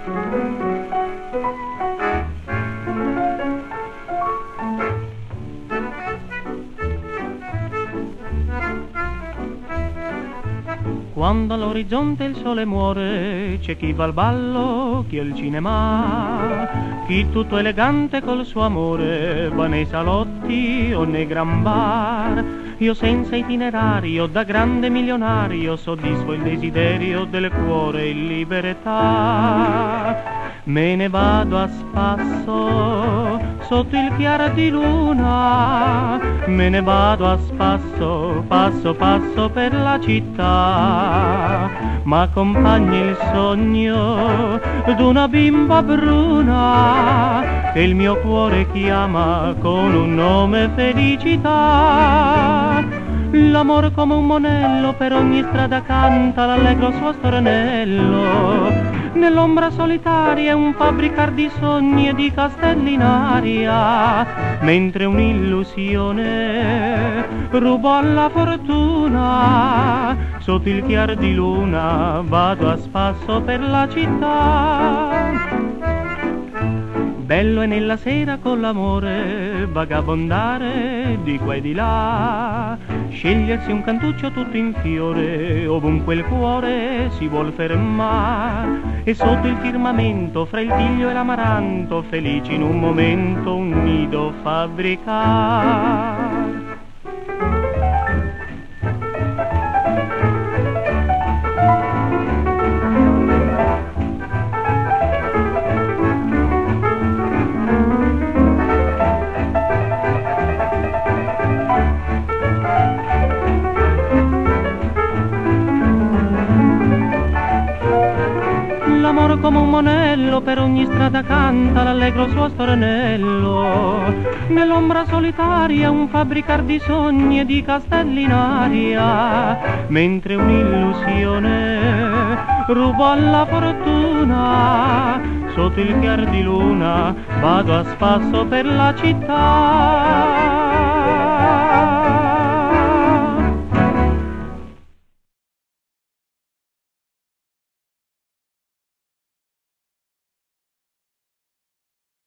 Quando all'orizzonte il sole muore, c'è chi va al ballo, chi al cinema, chi tutto elegante col suo amore va nei salotti o nei gran bar. Io senza itinerario, da grande milionario, soddisfo il desiderio del cuore in libertà. Me ne vado a spasso sotto il chiaro di luna, me ne vado a spasso, passo passo per la città, m'accompagna il sogno d'una bimba bruna che il mio cuore chiama con un nome felicità. L'amor come un monello per ogni strada canta l'allegro suo stornello. Nell'ombra solitaria è un fabbricar di sogni e di castelli in aria, mentre un'illusione rubo alla fortuna. Sotto il chiar di luna vado a spasso per la città. Bello è nella sera con l'amore vagabondare di qua e di là, scegliersi un cantuccio tutto in fiore ovunque il cuore si vuol fermare, e sotto il firmamento fra il tiglio e l'amaranto felici in un momento un nido fabbricare. L'amor come un monello per ogni strada canta l'allegro suo stornello. Nell'ombra solitaria un fabbricar di sogni e di castelli in aria, mentre un'illusione rubo alla fortuna. Sotto il chiar di luna vado a spasso per la città.